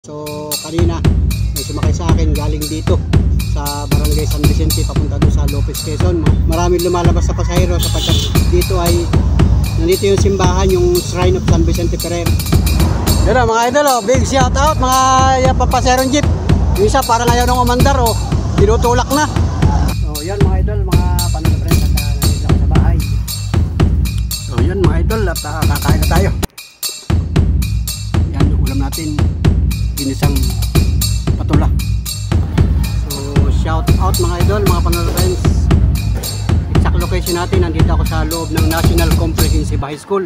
So kanina may sumakay sa akin galing dito sa Barangay San Vicente papunta doon sa Lopez, Quezon. Maraming lumalabas sa pasahero sapagkat dito ay nandito yung simbahan, yung Shrine of San Vicente Ferrer. Yan mga idol, big shout out mga papaserong jeep. Yung isa parang ayaw nang umandar, tinutulak na. So yan mga idol, mga panagpres at nandito ako sa bahay. So yan mga idol, at kakain na tayo. Yan yung ulam natin, ginisang patula. So shout out mga idol, mga panagpres. Exact location natin, nandito ako sa loob ng National Comprehensive High School.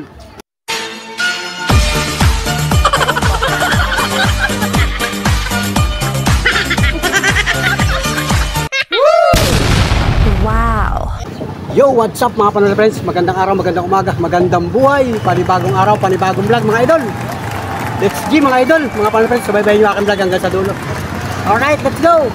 Yo, what's up mga panonood friends? Magandang araw, magandang umaga, magandang buhay, panibagong araw, panibagong vlog mga idol. Let's G mga idol, mga panonood friends, subaybayin nyo aking vlog hanggang sa dulo. Alright, let's go!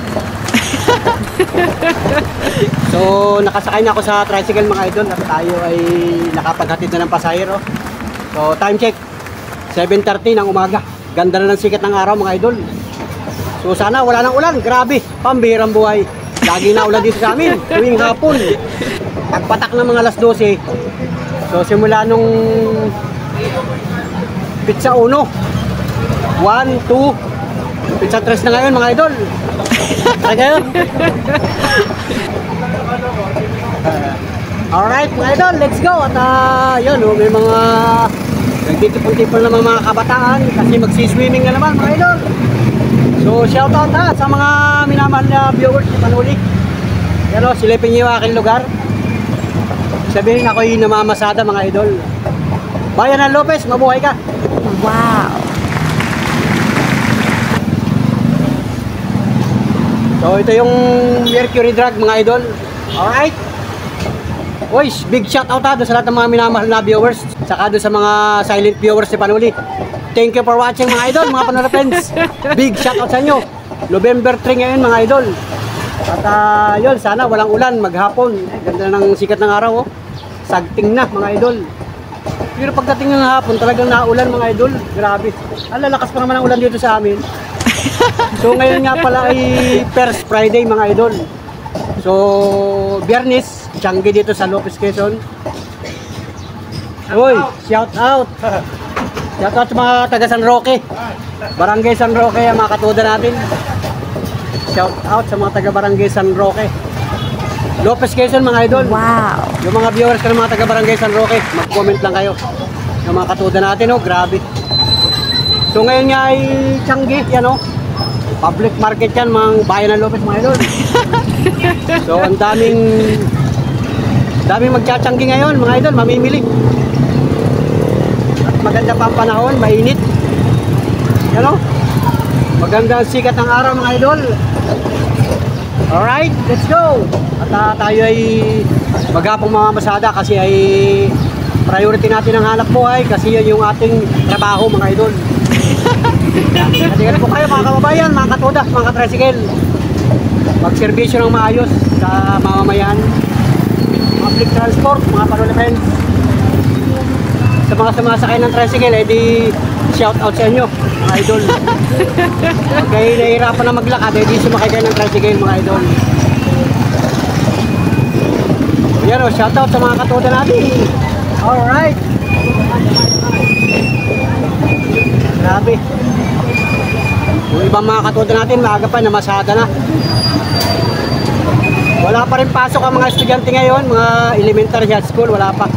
So, nakasakay na ako sa tricycle mga idol at tayo ay nakapaghatid na ng pasahero. So, time check, 7:30 ng umaga. Ganda na ng sikat ng araw mga idol. So, sana wala nang ulan, grabe, pambihirang buhay. Lagi na ulan dito sa amin, tuwing hapon. Pagpatak ng mga alas 12. So simula nung pizza 1, 2, pizza 3 na ngayon mga idol. Okay? Alright mga idol, let's go. At yun, may mga nagtitipon-tipon naman mga kabataan kasi magsiswimming na naman mga idol. So shout out sa mga minamahal na viewers ni Panuli. Yan o, silipin niyo yung aking lugar. Sabihin ako'y namamasada mga idol. Bayan ng Lopez, mabuhay ka. Wow. So ito yung Mercury Drug mga idol. Alright. Uy, big shout out doon sa lahat ng mga minamahal na viewers. Saka doon sa mga silent viewers ni Panuli. Thank you for watching mga idol, mga panonood friends. Big shout out sa inyo. November 3 ngayon mga idol. At yun, sana walang ulan maghapon. Ganda ng sikat ng araw. Sagting na mga idol. Pero pagdating ng hapon talagang naulan mga idol. Grabe. Ang lalakas pa naman ang ulan dito sa amin. So ngayon nga pala ay First Friday mga idol. So Biyernes, Tiangge dito sa Lopez, Quezon. Uy, shout out. Shout out sa mga taga San Roque. Barangay San Roque ang mga katuda natin. Shout out sa mga taga Barangay San Roque. Lopez, Quezon mga idol. Wow. Yung mga viewers ka ng mga taga Barangay San Roque, mag-comment lang kayo. Yung mga katuda natin, grabe. So ngayon nga ay Tiangge, yan public market yan, mga bayan ng Lopez mga idol. So ang daming magtsatiyangge ngayon mga idol, mamimili. At maganda pa ang panahon, mainit. Yan maganda ang sikat ng araw mga idol. Alright, let's go. At tayo ay maghapong mga masada kasi ay priority natin ang hanap buhay kasi yun yung ating trabaho mga idol. Katigan po kayo mga kababayan, mga katuda, mga katricycle. Magserbisyo ng maayos sa mamamayan. Public transport, mga Panuli friends. Sa mga sumasakay ng tricycle, di shout out sa inyo mga idol. Kaya nahihirapan na maglakad, di sumakay kayo ng tricycle mga idol. Yan shout out sa mga katuda natin. Alright. Grabe. Yung ibang mga katuda natin, maaga pa, namasada na. Wala pa rin pasok ang mga estudyante ngayon, mga elementary high school, wala pa.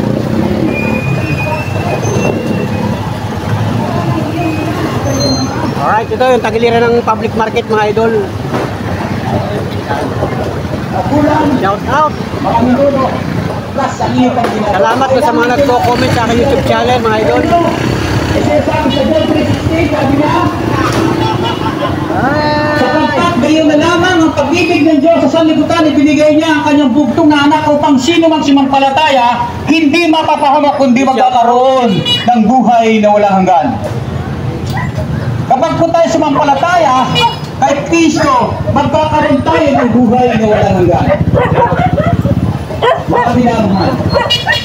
Alright, ito yung tagiliran ng public market mga idol. Shout out. Salamat po sa mga nagko-comment sa aking YouTube channel mga idol. Sapagkat ngayon na lamang ang pag-ibig ng Diyos sa sanlibutan, ibinigay niya ang kanyang bugtong na anak upang sino mang sumampalataya hindi mapapahamak kundi magkakaroon ng buhay na walang hanggan. Kapag po tayo sumampalataya kay Kristo, magkakaroon tayo ng buhay na walang hanggan. Mga minamahal,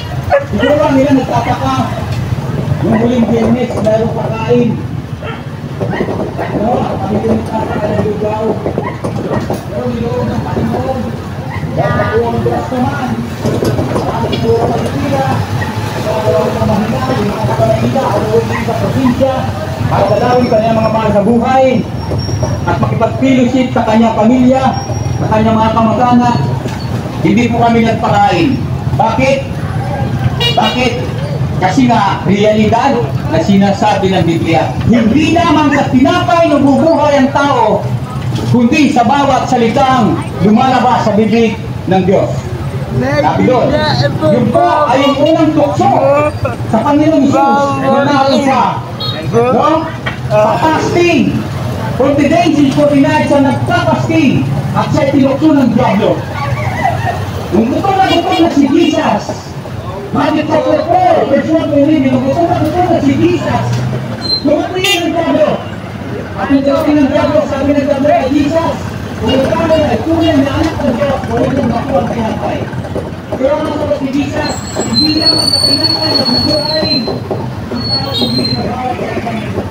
siguro lang nila nagtataka yung huling Biyernes, mayroong pagkain. No, at panitin ka pa ng lugaw. Pero niloon ng Panginoon. Dahil po ang Diyos naman. Dahil po ang Manila. Dahil po ang Manila. Yung mga kapanaida. At huwag sa probinsya. Para dalawin ka niya mga mahal sa buhay. At makipag-fellowship sa kanyang pamilya. Sa kanyang mga kamag-anak. Hindi po kami nagpakain. Bakit? Bakit? Kasi nga, realidad na sinasabi ng Biblia. Hindi naman sa tinapay nabubuhay ang tao, kundi sa bawat salitang lumalabas sa bibig ng Diyos. Sabi doon, yun po ay yung unang tukso sa Panginoong Jesus na naisa. No? Sa fasting. 40 days and 40 nights ang nagpa-fasting at siya tinukso ng Diablo. Nung gusto na si Jesus, Matthew chapter 4, verse 1 to 11, nung gusto na si Jesus, tumatingin ng Diablo. At yung tumatingin ng Diablo, sabi ng Diablo, Jesus, kung ikaw ay tunay na anak ng Diyos, huwag mong makuha ang pinapay. Pero ang sabi si Jesus, hindi naman sa pinapay na buhay ang tao hindi sa bawat Panginoon.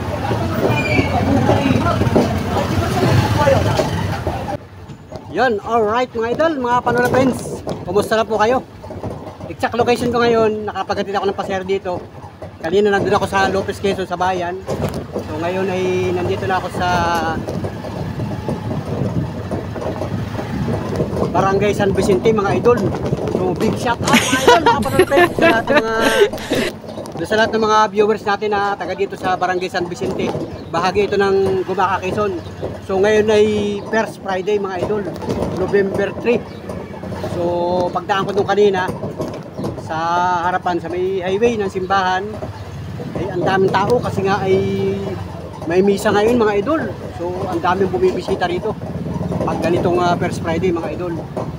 Yan, alright mga idol, mga Panola friends. Kumusta na po kayo? Exact location ko ngayon, nakapagatid ako ng pasero dito. Kanina nandun ako sa Lopez, Quezon sa bayan. So ngayon ay nandito na ako sa Barangay San Vicente mga idol. So big shout out mga idol, mga Panola friends, sa lahat ng mga viewers natin na taga dito sa Barangay San Vicente. Bahagi ito ng Gumaca, Quezon. So ngayon ay First Friday mga idol, November 3. So pagdaan ko doon kanina sa harapan sa may highway ng simbahan, ay ang daming tao kasi nga ay may misa ngayon mga idol. So ang daming bumibisita rito pag ganitong First Friday mga idol.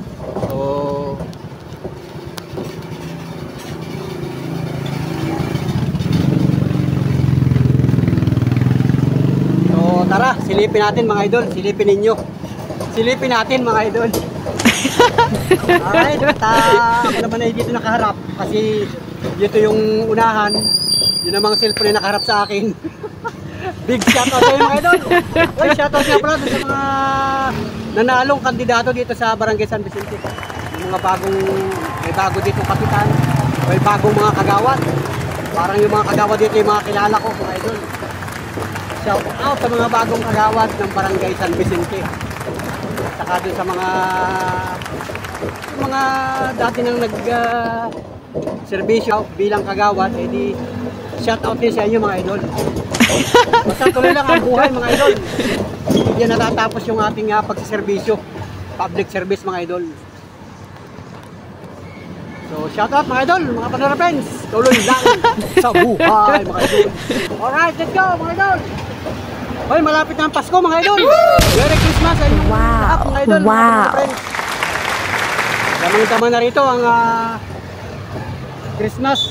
So tara, silipin natin mga idol, silipin ninyo. Silipin natin mga idol. Alright, ako naman ay dito nakaharap kasi dito yung unahan. Yun ang mga cellphone na nakaharap sa akin. Big shoutout sa mga idol. Uy, shoutout nga pala sa mga nanalong kandidato dito sa Barangay San Vicente. Yung mga may bago dito kapitan, may bagong mga kagawad. Parang yung mga kagawad dito yung mga kilala ko mga idol. Shout out sa mga bagong kagawad ng Barangay San Vicente. Saka doon sa mga dati nang serbisyo bilang kagawad, di shout out din sa inyo mga idol. Basta tuloy lang ang buhay mga idol. Hindi yan natatapos yung ating pagsiservisyo, public service mga idol. So shout out mga idol, mga Panola friends. Tuloy lang sa buhay mga idol. Alright, let's go mga idol. Hoy, malapit na ang Pasko mga idol. Merry Christmas sa inyong lahat mga idol. Wow. Damang-dama na rito ang Christmas.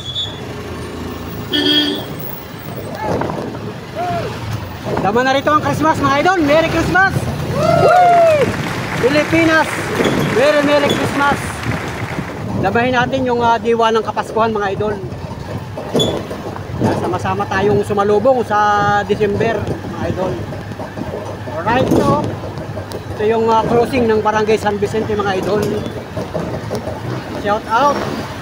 Dama na rito ang Christmas mga idol. Merry Christmas. Pilipinas. Merry Christmas. Damahin natin yung diwa ng Kapaskuhan mga idol. Sama-sama tayong sumalubong sa December mga idol. Alright, so ito yung crossing ng Barangay San Vicente mga idol. Shout out.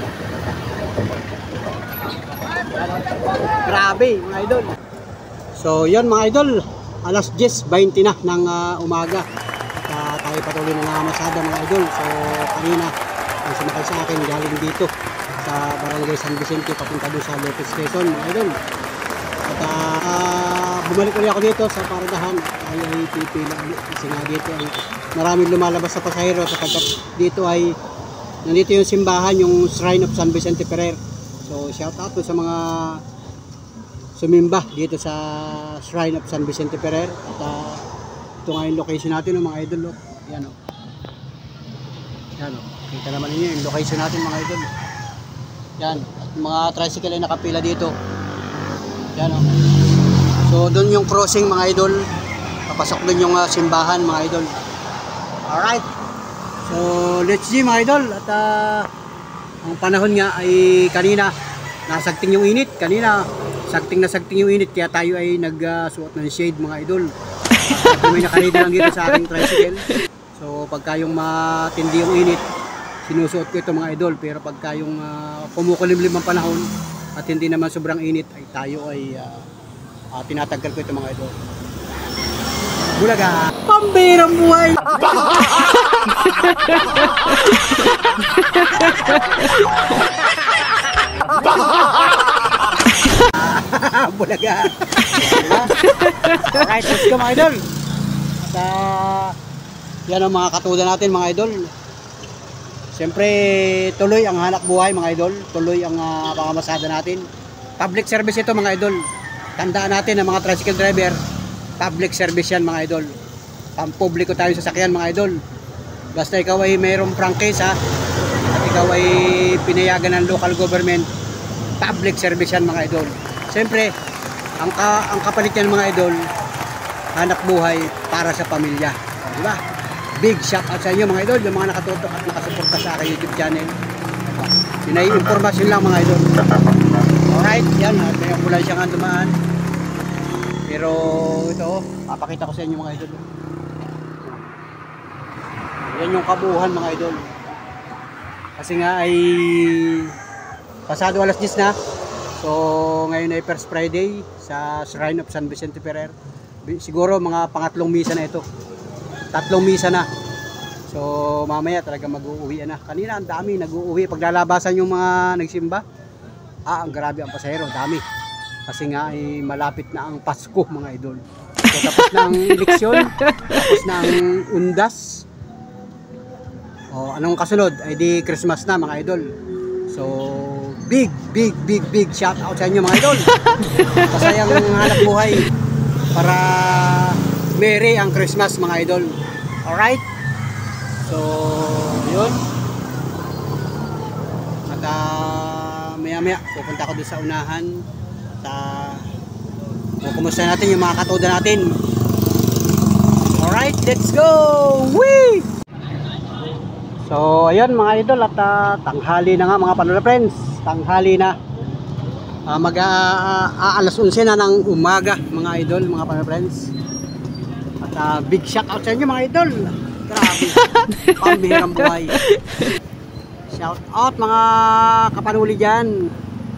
Grabe mga idol. So yun mga idol, alas 10:20 na ng umaga. At tayo patuloy na namamasada mga idol. So kanina ang sumakay sa akin galing dito sa Barangay San Vicente papunta doon sa Lopez, Quezon mga idol. At bumalik ulit ako dito sa paradahan. Ay pipila ulit kasi nga dito ay maraming lumalabas sa pasahero sapagkat dito ay nandito yung simbahan, yung Shrine of San Vicente Ferrer. So shout out to sa mga sumimba dito sa Shrine of San Vicente Ferrer. At ito nga yung location natin mga idol. Yan o. Yan o. Kita naman ninyo yung location natin mga idol. Yan. At mga tricycle ay nakapila dito. Yan o. So doon yung crossing mga idol. Papasok doon yung simbahan mga idol. Alright. So let's see mga idol. At ang panahon nga ay kanina nasagting yung init. Kanina Sagting na sagting yung init, kaya tayo ay nagsuot ng shade mga idol. At may nakaredy lang dito sa aking tricycle. So pagka yung matindi yung init, sinusuot ko ito mga idol. Pero pagka yung kumukulimlim ang panahon at hindi naman sobrang init, ay tayo ay tinatanggal ko ito mga idol. Bulaga! Pambirang buhay! Bulaga! Alright, let's go mga idol! At yan ang mga katuda natin mga idol. Siyempre tuloy ang hanap buhay mga idol. Tuloy ang pangamasada natin. Public service ito mga idol. Tandaan natin ang mga tricycle driver, public service yan mga idol. Pampubliko tayo sa sasakyan mga idol. Basta ikaw ay mayroong prangkisa at ikaw ay pinayagan ng local government, public service yan mga idol. Siyempre ang kapalit yan mga idol, hanap buhay para sa pamilya, diba? Big shout out sa inyo mga idol, yung mga nakatutok at nakasuporta sa aking YouTube channel. Yun ay informasyon lang mga idol. Alright, yan, may ambulansya nga dumaan. Pero ito, papakita ko sa inyo mga idol. Yan yung kabuuhan mga idol. Kasi nga ay pasado alas 10 na. So ngayon ay First Friday sa Shrine of San Vicente Ferrer. Siguro mga pangatlong misa na ito. Tatlong misa na. So mamaya talaga mag-uuwi na. Kanina ang dami nag-uuwi. Paglalabasan yung mga nagsimba, ang grabe ang pasahero, dami. Kasi nga ay malapit na ang Pasko mga idol. So tapos na ang eleksyon, tapos na ang undas. O anong kasunod? Ay di Christmas na mga idol. So big shout out sa inyo mga idol. Masayang hanap buhay para merry ang Christmas mga idol. Alright? So yun. At maya pupunta ako doon sa unahan. Kumusta natin yung mga katoda natin. Alright, let's go! Whee! So ayun mga idol, at tanghali na nga mga panola friends. Tanghali na. Alas 11 na ng umaga mga idol, mga panola friends. At big shout out sa inyo mga idol. Grabe, pambihirang buhay. Shout out mga kapanuli dyan,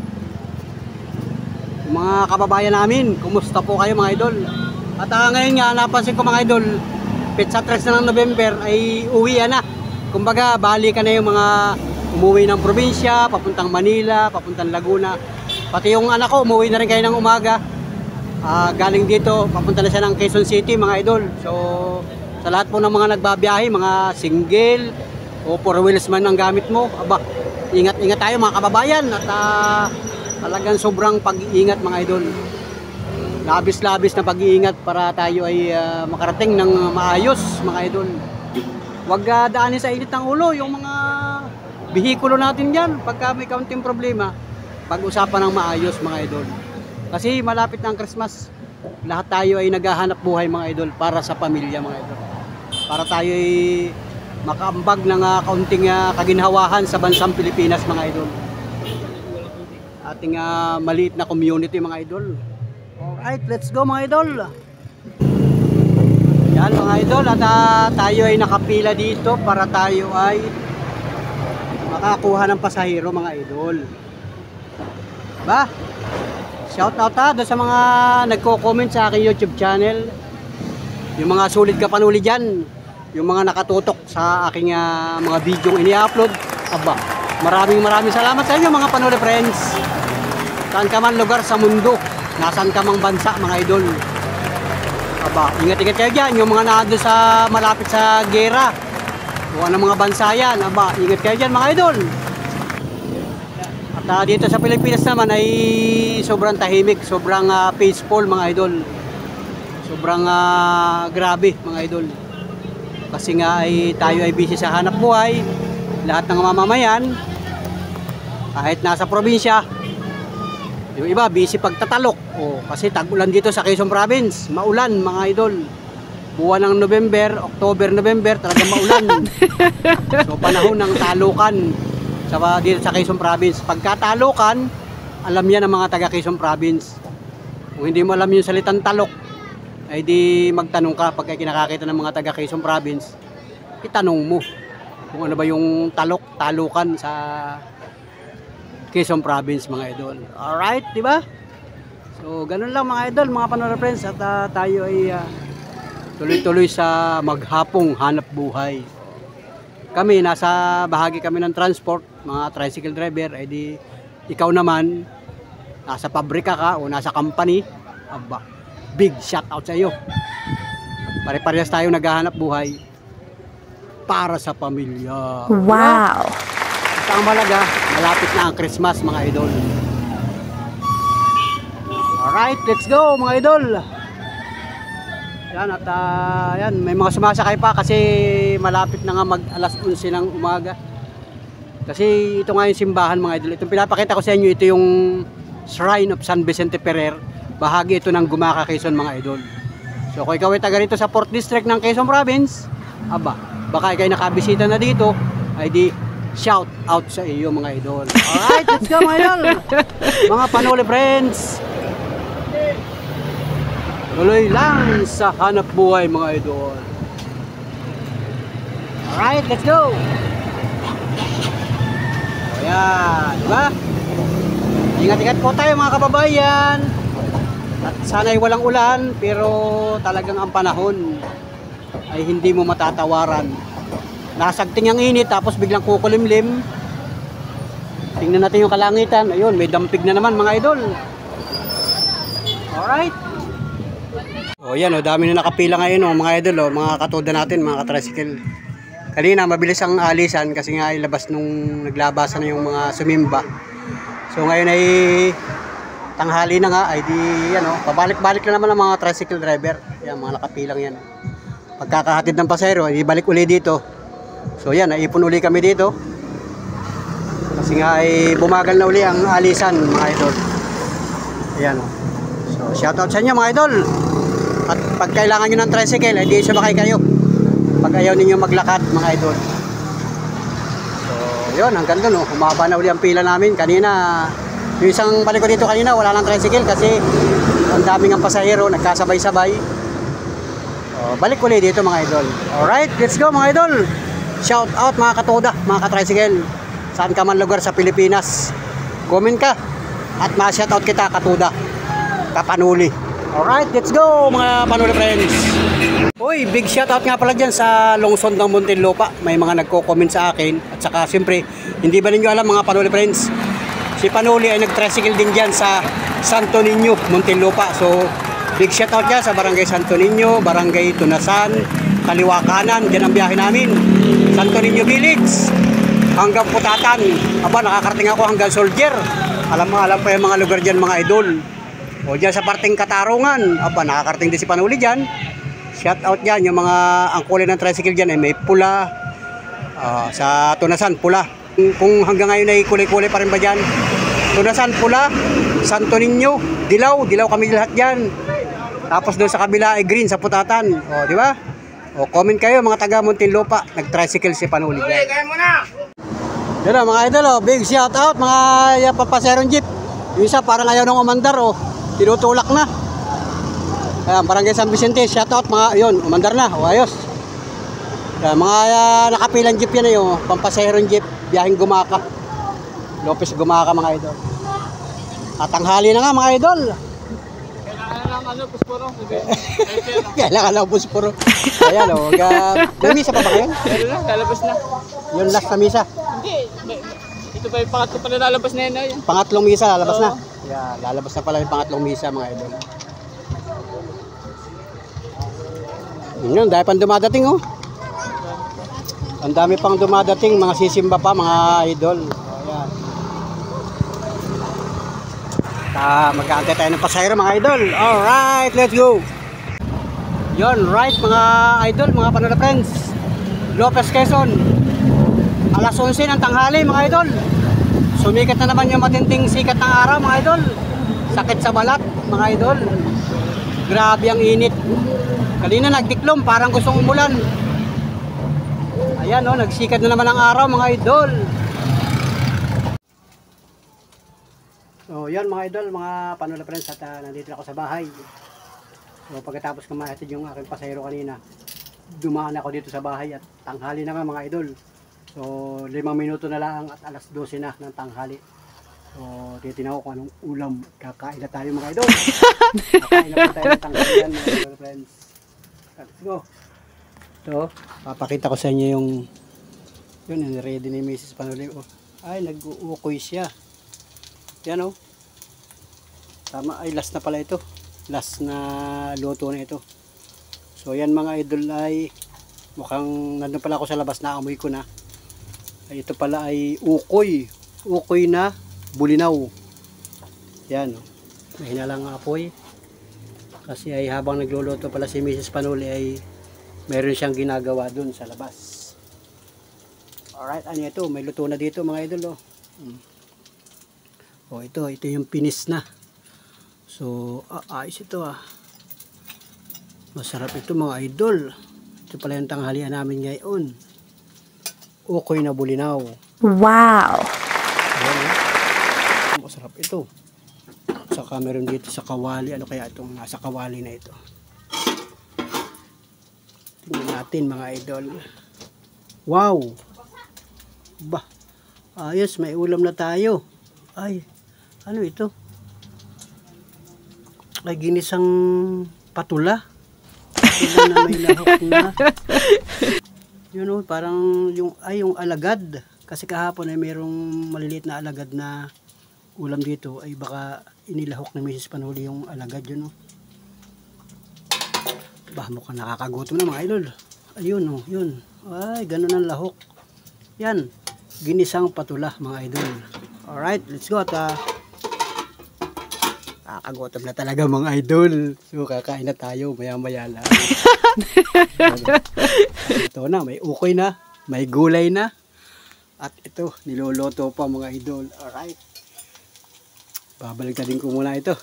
mga kababayan namin. Kumusta po kayo mga idol? At ngayon nga napansin ko mga idol, pizza 3 na ng November ay uwi na. Kumbaga balikan na yung mga umuwi ng probinsya, papuntang Manila, papuntang Laguna. Pati yung anak ko umuwi na rin kayo ng umaga. Galing dito, papunta na siya ng Quezon City mga idol. So sa lahat po ng mga nagbabiyahe, mga single o 4 wheels man ang gamit mo, aba, ingat-ingat tayo mga kababayan. At talagang sobrang pag-iingat mga idol. Labis-labis na pag-iingat para tayo ay makarating ng maayos mga idol. Huwag daanin sa init ng ulo yung mga bihikulo natin dyan. Pagka may kaunting problema, pag-usapan ng maayos mga idol. Kasi malapit na ang Christmas. Lahat tayo ay naghahanap buhay mga idol para sa pamilya mga idol. Para tayo ay makaambag ng kaunting kaginhawahan sa bansang Pilipinas mga idol. Ating maliit na community mga idol. Alright, let's go mga idol. Yan mga idol, at tayo ay nakapila dito para tayo ay makakuha ng pasahero mga idol. Ba? Shout out doon sa mga nagko-comment sa aking YouTube channel. Yung mga sulit kapanuli dyan, yung mga nakatutok sa aking mga video ini-upload. Aba, maraming salamat sa inyo mga panuli friends. Saan ka man lugar sa mundo, nasaan ka mang bansa mga idol. Aba, ingat-ingat kayo dyan. Yung mga nandun sa malapit sa gera, o anong mga bansa yan, aba, ingat kayo dyan mga idol. At dito sa Pilipinas naman ay sobrang tahimik, sobrang peaceful mga idol. Sobrang grabe mga idol. Kasi nga ay tayo ay busy sa hanap buhay. Lahat ng mamamayan, kahit nasa probinsya, yung iba busy pagtatalok. Kasi tag-ulan dito sa Quezon Province, maulan mga idol. Buwan ng November, October, November, talagang maulan. So panahon ng talukan dito sa Quezon Province. Pagkatalukan, alam yan ng mga taga Quezon Province. Kung hindi mo alam yung salitang talok, ay di magtanong ka pagka kinakakita ng mga taga Quezon Province. Itanong mo kung ano ba yung talok, talukan sa Quezon Province mga idol. Alright, di ba? So, ganun lang mga idol, mga Panola Friends. At tayo ay tuloy-tuloy sa maghapong hanap buhay. Kami, nasa bahagi kami ng transport, mga tricycle driver. Ay di, ikaw naman, nasa pabrika ka o nasa company. Aba, big shout out sa iyo. Pare-parehas tayo naghahanap buhay para sa pamilya. Wow! At ang malaga, malapit na ang Christmas mga idol. Alright, let's go mga idol. Yan at yan, may mga sumasakay pa kasi malapit na nga mag alas 11 ng umaga. Kasi ito nga yung simbahan mga idol. Itong pinapakita ko sa inyo, ito yung Shrine of San Vicente Ferrer. Bahagi ito ng Gumaca, Quezon mga idol. So kung ikaw ay taga rito sa 4th District ng Quezon Province, aba, baka ikaw nakabisita na dito, ay di shout out sa iyo mga idol. Alright, let's go mga idol. Mga Panola Friends, tuloy lang sa hanap buhay mga idol. Alright, let's go. Ayan, diba? Ingat-ingat po tayo mga kababayan. At sana'y walang ulan, pero talagang ang panahon ay hindi mo matatawaran. Nasagting ang init tapos biglang kukulimlim. Tingnan natin yung kalangitan. Ayun, may dampig na naman mga idol. Alright. O yan, o, dami na nakapila ngayon o, mga idol, o, mga katoda natin, mga katricycle. Kanina mabilis ang alisan kasi nga ilabas nung naglabasan na yung mga sumimba. So ngayon ay tanghali na nga, ay di yan o, pabalik-balik na naman ang mga tricycle driver. Yan, mga nakapilang yan. Pagkakahatid ng pasahero, ay balik uli dito. So yan, naipon uli kami dito. Kasi nga ay bumagal na uli ang alisan mga idol. Ayan o. So shoutout sa inyo mga idol. At pag kailangan nyo ng tricycle, hindi sumakay kayo pag ayaw ninyo maglakad mga idol. So yun, hanggang doon o. Humaba na uli ang pila namin. Kanina, yung isang balik ko dito kanina, wala lang tricycle kasi ang daming ang pasahero, nagkasabay-sabay. Balik ulit dito mga idol. Alright, let's go mga idol. Shout out mga katoda, mga katricycle. Saan ka man lugar sa Pilipinas, comment ka at ma-shout out kita katoda, kapanuli. Alright, let's go mga Panola Friends. Uy, big shout out nga pala dyan sa lungsod ng Muntinlupa. May mga nagko-comment sa akin. At saka siyempre, hindi ba ninyo alam mga Panola Friends, si Panuli ay nag-tricycle din dyan sa Santo Niño, Muntinlupa. So big shout out niya sa Barangay Santo Niño, Barangay Tunasan, kaliwa kanan, dyan ang biyahe namin. Santo Niño Village, hanggang Putatan. Aba, nakakarating ako hanggang Soldier. Alam pa yung mga lugar dyan mga idol. O dyan sa parting Katarungan, aba, nakakarating din si Panuli dyan. Shout out dyan, yung mga ang kulay ng tricycle dyan ay may pula. Sa Tunasan, pula. Kung hanggang ngayon ay kulay-kulay pa rin ba dyan? Tunasan, pula. Santo Niño, dilaw kami lahat dyan. Tapos doon sa kabila ay green sa Putatan. O, di ba? O, comment kayo mga taga Muntinlupa. Nag-tricycle si Panuli. Okay, kaya mo na! Yan o, mga idol, o. Big shout out, mga papaserong jeep. Yung isa parang ayaw nang umandar, o. Tinutulak na. Ayan, Barangay San Vicente, shout out, mga, yun, umandar na. O, ayos. Ayan, mga nakapilang jeep yan, o. Pampaserong jeep, biyaheng Gumaca. Lopez Gumaca, mga idol. At tanghali na nga, mga idol. Kailangan lang puspuro. Ayan o, may misa pa ba kayo? Meron lang, lalabas na. Yung last na misa? Hindi, ito ba yung pangatlo pa na lalabas na yun? Pangatlong misa, lalabas na? Yeah, lalabas na pala yung pangatlong misa mga idol. Yun, dahil pang dumadating oh. Ang dami pang dumadating, mga sisimba pa mga idol. Ayan. Magkaantay tayo ng pasahero mga idol. Alright, let's go. Yon, right mga idol, mga Panola Friends. Lopez, Quezon. Alas 11 ng tanghali mga idol. Sumikat na naman yung matinding sikat ng araw mga idol. Sakit sa balat mga idol. Grabe ang init. Kanina nagdiklom, parang gustong umulan. Ayan o, nagsikat na naman ang araw mga idol. So yan mga idol, mga Panola friends, at nandito na ako sa bahay. So pagkatapos kumahatid yung aking pasahero kanina, dumaan ako dito sa bahay at tanghali na nga mga idol. So 5 minuto na lang at alas 12 na ng tanghali. So titinaw ko kung anong ulam. Kakain na tayo mga idol. Kakain na po tayo ng tanghalian mga Panola friends. Let's go. So papakita ko sa inyo yung yun, ready ni Mrs. Panuli. Oh. Ay, nag-uukoy siya. Yan oh. Tama, ay last na pala ito. Last na luto na ito. So yan mga idol ay mukhang nandun pala ako sa labas na amoy ko na. Ay, ito pala ay ukoy. Ukoy na bulinaw. Yan oh. Mahina lang ang apoy. Kasi ay habang nagluluto pala si Mrs. Panuli ay meron siyang ginagawa dun sa labas. Alright, ano ito? May luto na dito mga idol oh. Oh, ito yung pinis na. So, ayos ito ah. Masarap ito mga idol. Ito pala yung tanghalian namin ngayon. Ukoy na bulinaw. Wow! Ayan, masarap ito. Saka meron dito sa kawali. Ano kaya itong nasa kawali na ito? Tingnan natin mga idol. Wow! Bah, ayos, may ulam na tayo. Ay, ano ito? Ay, ginisang patula. Patula na may lahok na. Yun o, parang yung alagad. Kasi kahapon ay mayroong maliliit na alagad na ulam dito. Ay baka inilahok na Mrs. Panuli yung alagad yun o. Bah, mukhang nakakagutom na mga idol. Ayun o, yun. Ay, ganun ang lahok. Yan. Ginisang patula mga idol. Alright, let's go. Kakagutom na talaga mga idol. So kakain na tayo maya maya lang. Ito na, may ukoy na, may gulay na. At ito, niloloto pa mga idol. Alright. Babalagtarin ko muna ito.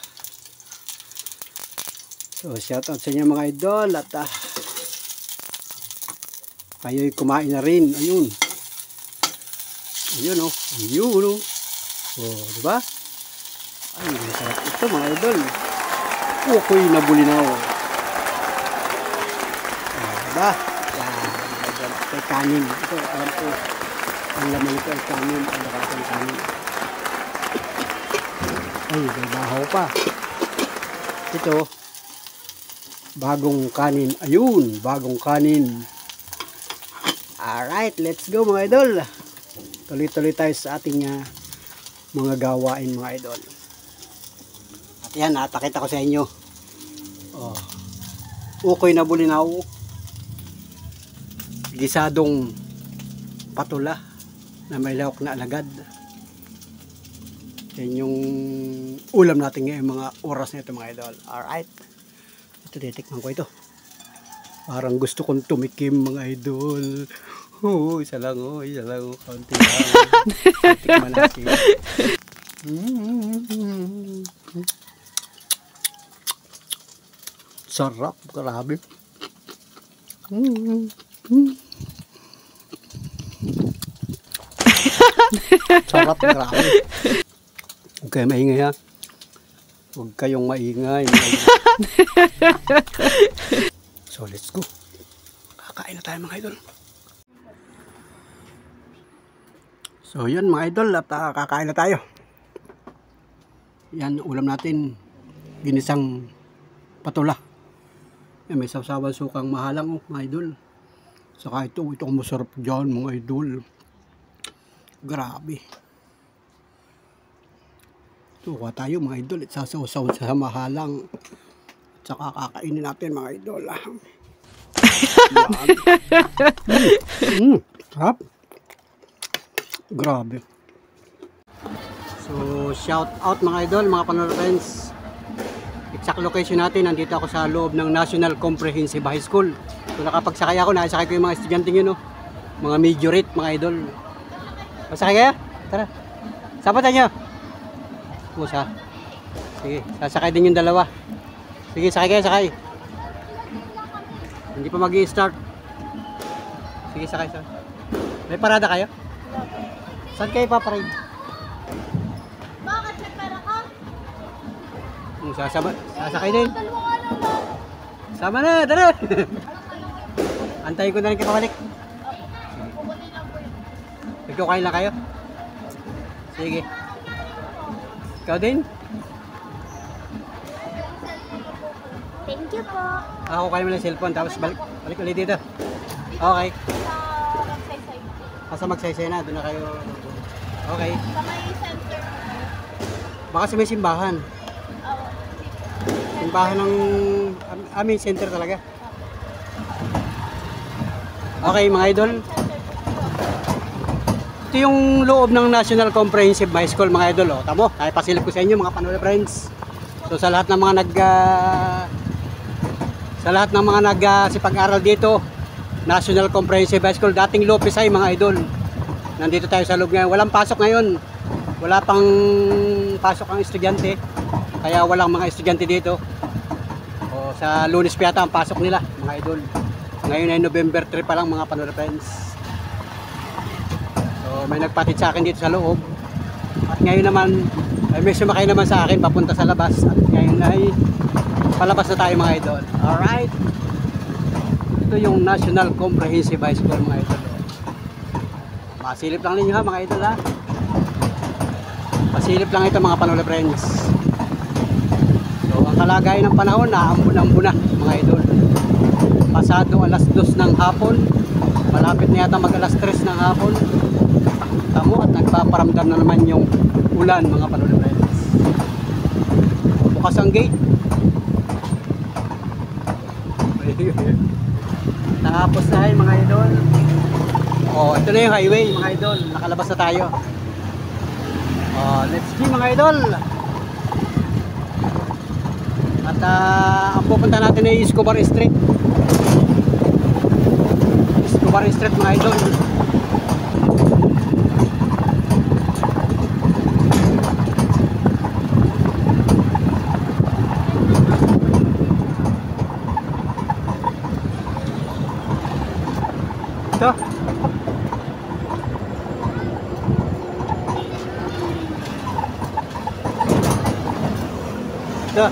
So shout out sa inyo mga idol. At kayo'y kumain na rin. Ayun. Ayun o. Ayun o. Oh, diba? Ay, masarap ito mga idol. Ukoy na bulinaw. Diba? Yan. Ito ay kanin. Ito, alam ko. Ang laman ito ay kanin. Ang nakasang kanin. Ay, may bahaw pa. Ito. Bagong kanin. Ayun, bagong kanin. Alright, let's go mga idol. Tuloy-tuloy tayo sa ating mga gawain mga idol. At yan, napakita ko sa inyo. Oh, ukoy na bulinaw. Gisadong patula na may lahok na alagad. Yan yung ulam natin ngayon mga oras na ito mga idol. Alright. Ito, titikman ko ito. Parang gusto kong tumikim mga idol. Oo, isa lang oh, kaunti lang. Tikman natin. Sarap, grabe. Sarap, grabe. Huwag kayo maingay ha. Huwag kayong maingay. So, let's go. Kakain na tayo mga idol. So yan mga idol at kakain na tayo. Yan ulam natin, ginisang patula. Yan, may sawsawan sukang mahalang mga idol. Saka itong masarap dyan mga idol. Grabe. Ito kuha tayo mga idol. Sasaw sa mahalang. At saka kakainin natin mga idol. Sarap. Grabe. So shout out mga idol, mga Panola friends. Exact location natin, nandito ako sa loob ng National Comprehensive High School. So nakapagsakay ako, nakasakay ko yung mga estudyante yun, no? Mga majorate mga idol. Masakay kaya? Tara. Sapatan nyo. Musa. Sige, sasakay din yung dalawa. Sige, sakay kayo, sakay. Hindi pa mag-i-start. Sige, sakay. May parada kayo? Saan kayo paparade? Bakit may pera ka? Sasakay din. Sama na, tara. Antayin ko na rin kapabalik. Nagkukain lang kayo? Sige. Ikaw din? Thank you po. Ako kayo mo ng cellphone tapos balik ulit dito. Okay. Asa magsaysay na, doon na kayo. Okay. Sa may center. Baka sa may simbahan. Simbahan ng aming center talaga. Okay mga idol. Ito yung loob ng National Comprehensive High School mga idol. Tamo, pasilip ko sa inyo mga Panola friends. So sa lahat ng mga nagsipag-aral dito, National Comprehensive High School, dating Lopez ay mga idol. Nandito tayo sa loob ngayon. Walang pasok ngayon. Wala pang pasok ang estudyante. Kaya walang mga estudyante dito. O, sa Lunes pa yata ang pasok nila mga idol. Ngayon ay November 3 pa lang mga Panola friends. So may nagpatid sa akin dito sa loob. At ngayon naman ay may sumakay naman sa akin papunta sa labas. At ngayon ay palabas na tayo mga idol. Alright. Ito yung National Comprehensive High School mga idol. Pasilip lang ninyo ha mga idol ha. Pasilip lang ito mga Panola friends. So ang kalagayan ng panahon naambun-ambun na mga idol. Pasado alas 2 ng hapon. Malapit na yata mag alas 3 ng hapon. Tamo at nagpaparamdam na naman yung ulan mga Panola friends. Bukas ang gate. Tapos na mga idol. Oh, ito na yung highway mga idol. Nakalabas na tayo. Oh, let's see mga idol. At ang pupunta natin ay Escobar Street. Escobar Street mga idol. Ito. Ito.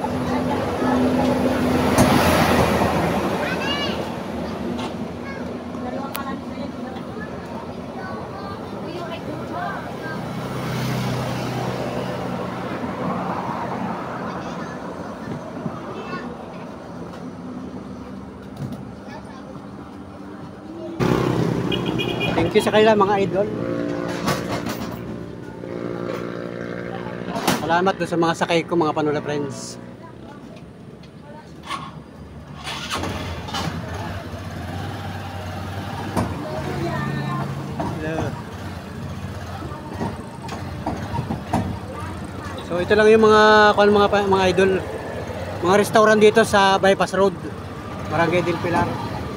Thank you sa kanila mga idol. Salamat doon sa mga sakay ko mga Panola friends. Hello. So ito lang yung mga idol, mga restaurant dito sa Bypass Road, Barangay del Pilar.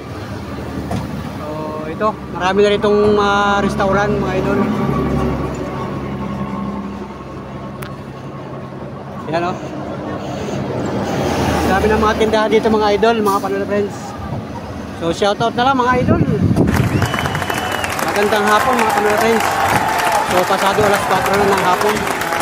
Ito, marami na ritong restaurant mga idol. Yan o. Dami ng mga tindahan dito mga idol, mga Panola friends. So shoutout na lang mga idol. Magandang hapon mga Panola friends. So pasado alas 4 na ng hapon.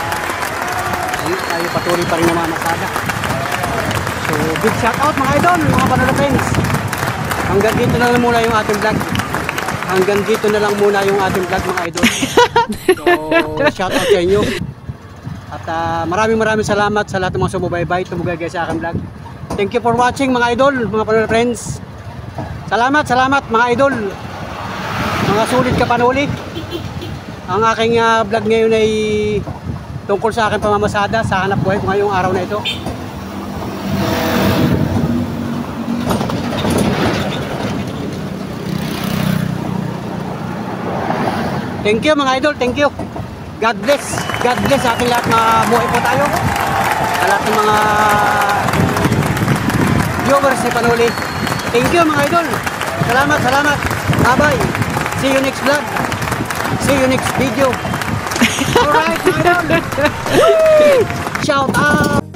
Tayo patuloy pa rin na mga masada. So big shoutout mga idol, mga Panola friends. Hanggang dito na lang muna yung ating vlog. Hanggang dito na lang muna yung ating vlog mga idol. So shoutout sa inyo. At maraming salamat sa lahat ng mga sumubaybay, tumugay sa aking vlog. Thank you for watching mga idol, mga Panola friends. Salamat mga idol. Mga sulit kapanuli. Ang aking vlog ngayon ay tungkol sa aking pamamasada sa hanap buhay ko ngayong araw na ito. Thank you mga idol, thank you. God bless sa ating lahat, mabuhay po tayo. Sa lahat ng mga viewers ni Panuli. Thank you mga idol. Salamat. Bye-bye. See you next vlog. See you next video. Alright mga idol. Shout out.